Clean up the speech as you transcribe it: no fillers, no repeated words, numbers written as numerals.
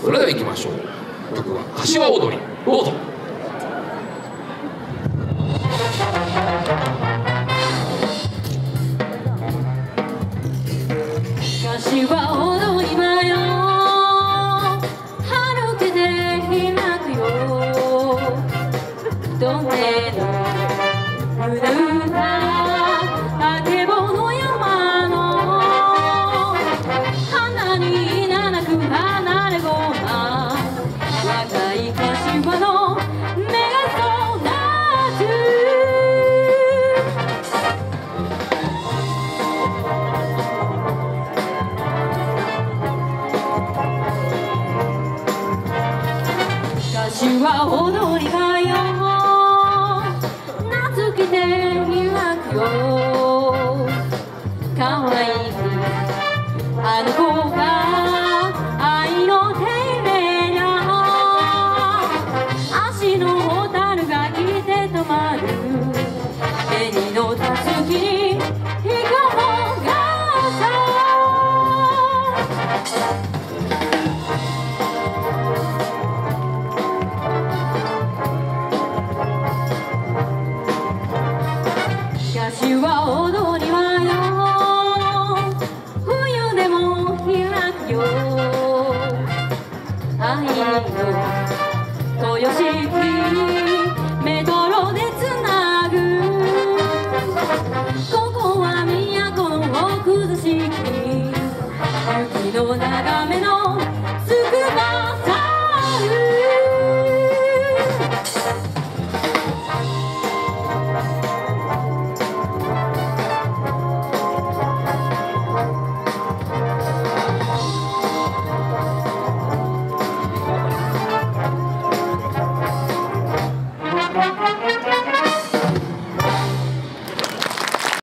それでは行きましょう。曲は柏踊り、どうぞ。 柏踊り場よ、春風開くよ、どんねのうぬたあけぼの山の花に七く離れごま、若い柏の目が育つ。柏踊り場よ、夏来て開くよ、かわいいあの子が愛の手入れや、足のホタルが来て止まる、紅のたすきにひこがさ。柏踊りはよ、冬でも開くよ、愛の